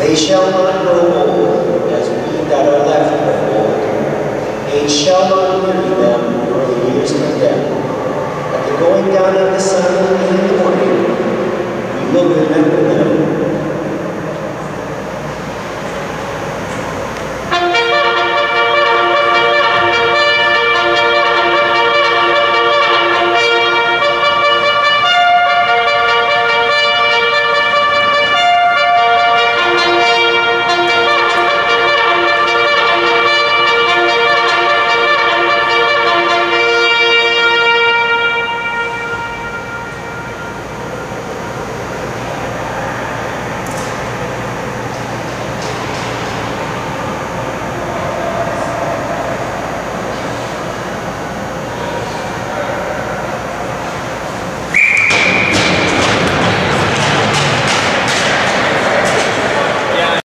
They shall not grow old, as we that are left grow old. Age shall not weary them, nor the years condemn. At the going down of the sun in the morning, we will remember